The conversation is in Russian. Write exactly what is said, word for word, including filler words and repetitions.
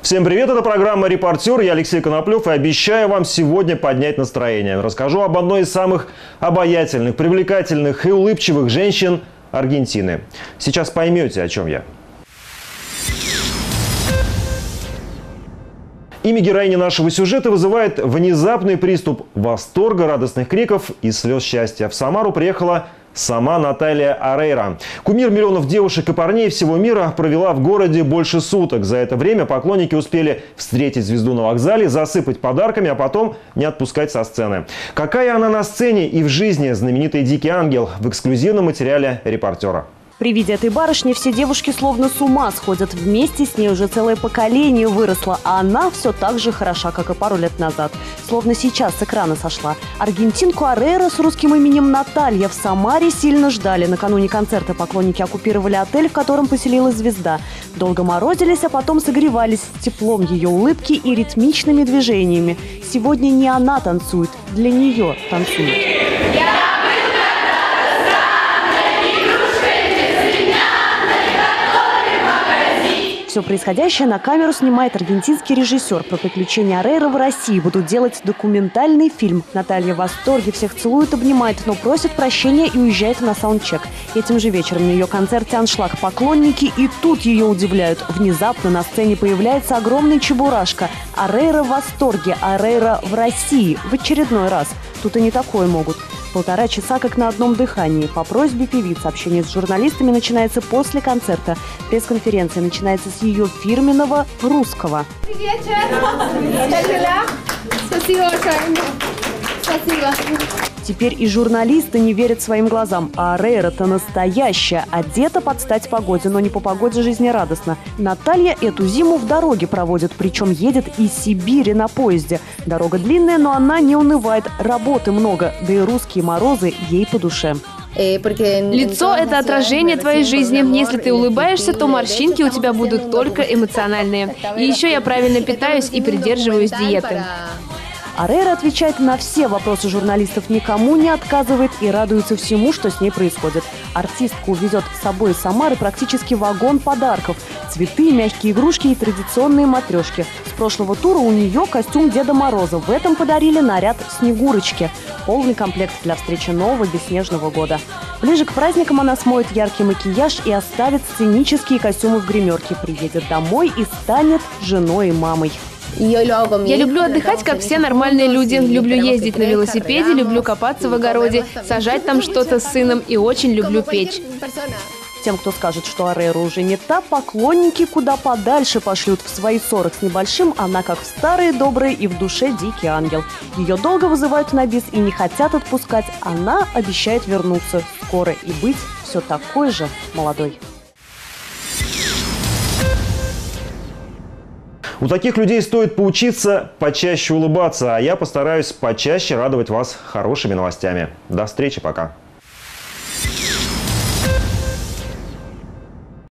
Всем привет, это программа «Репортер», я Алексей Коноплев и обещаю вам сегодня поднять настроение. Расскажу об одной из самых обаятельных, привлекательных и улыбчивых женщин Аргентины. Сейчас поймете, о чем я. Имя героини нашего сюжета вызывает внезапный приступ восторга, радостных криков и слез счастья. В Самару приехала сама Наталья Орейро. Кумир миллионов девушек и парней всего мира, провела в городе больше суток. За это время поклонники успели встретить звезду на вокзале, засыпать подарками, а потом не отпускать со сцены. Какая она на сцене и в жизни, знаменитый «Дикий ангел» в эксклюзивном материале «Репортера». При виде этой барышни все девушки словно с ума сходят. Вместе с ней уже целое поколение выросло, а она все так же хороша, как и пару лет назад. Словно сейчас с экрана сошла. Аргентинку Орейро с русским именем Наталья в Самаре сильно ждали. Накануне концерта поклонники оккупировали отель, в котором поселилась звезда. Долго морозились, а потом согревались теплом ее улыбки и ритмичными движениями. Сегодня не она танцует, для нее танцует. Все происходящее на камеру снимает аргентинский режиссер. Про приключения Орейро в России будут делать документальный фильм. Наталья в восторге, всех целует, обнимает, но просит прощения и уезжает на саундчек. Этим же вечером на ее концерте аншлаг. Поклонники и тут ее удивляют. Внезапно на сцене появляется огромный чебурашка. Орейро в восторге, Орейро в России в очередной раз. Тут и не такое могут. Полтора часа как на одном дыхании. По просьбе певицы общение с журналистами начинается после концерта. Пресс-конференция начинается с ее фирменного русского. Теперь и журналисты не верят своим глазам. А Орейро-то настоящая, одета под стать погоде, но не по погоде жизнерадостно. Наталья эту зиму в дороге проводит, причем едет из Сибири на поезде. Дорога длинная, но она не унывает, работы много, да и русские морозы ей по душе. Лицо – это отражение твоей жизни. Если ты улыбаешься, то морщинки у тебя будут только эмоциональные. И еще я правильно питаюсь и придерживаюсь диеты. Орейро отвечает на все вопросы журналистов, никому не отказывает и радуется всему, что с ней происходит. Артистка увезет с собой из Самары практически вагон подарков. Цветы, мягкие игрушки и традиционные матрешки. С прошлого тура у нее костюм Деда Мороза. В этом подарили наряд Снегурочки. Полный комплект для встречи нового бесснежного года. Ближе к праздникам она смоет яркий макияж и оставит сценические костюмы в гримерке. Приедет домой и станет женой и мамой. Я люблю отдыхать, как все нормальные люди. Люблю ездить на велосипеде, люблю копаться в огороде, сажать там что-то с сыном и очень люблю печь. Тем, кто скажет, что Орейро уже не та, поклонники куда подальше пошлют. В свои сорок с небольшим она как в старые добрые и в душе дикий ангел. Ее долго вызывают на бис и не хотят отпускать. Она обещает вернуться скоро и быть все такой же молодой. У таких людей стоит поучиться почаще улыбаться, а я постараюсь почаще радовать вас хорошими новостями. До встречи, пока.